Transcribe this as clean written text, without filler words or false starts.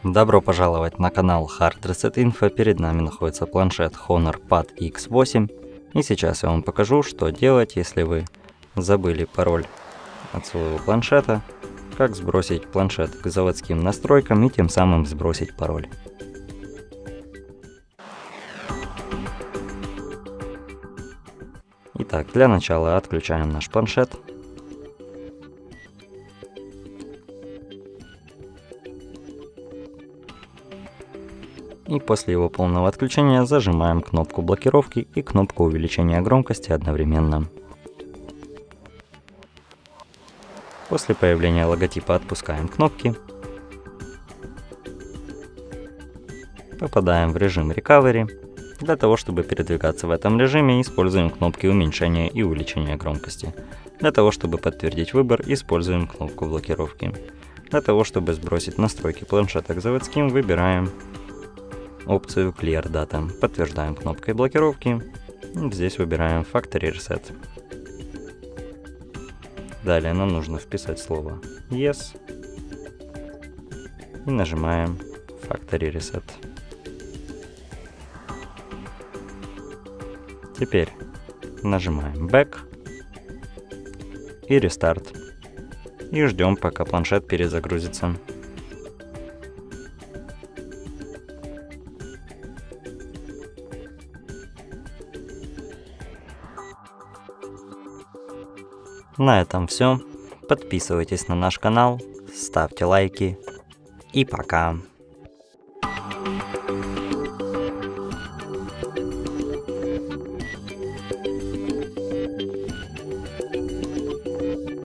Добро пожаловать на канал Hard Reset Info. Перед нами находится планшет Honor Pad X8. И сейчас я вам покажу, что делать, если вы забыли пароль от своего планшета, как сбросить планшет к заводским настройкам и тем самым сбросить пароль. Итак, для начала отключаем наш планшет. И после его полного отключения зажимаем кнопку блокировки и кнопку увеличения громкости одновременно. После появления логотипа отпускаем кнопки. Попадаем в режим Recovery. Для того, чтобы передвигаться в этом режиме, используем кнопки уменьшения и увеличения громкости. Для того, чтобы подтвердить выбор, используем кнопку блокировки. Для того, чтобы сбросить настройки планшета к заводским, выбираем опцию Clear Data. Подтверждаем кнопкой блокировки. Здесь выбираем Factory Reset. Далее нам нужно вписать слово Yes. И нажимаем Factory Reset. Теперь нажимаем Back и Restart. И ждем, пока планшет перезагрузится. На этом все. Подписывайтесь на наш канал, ставьте лайки и пока.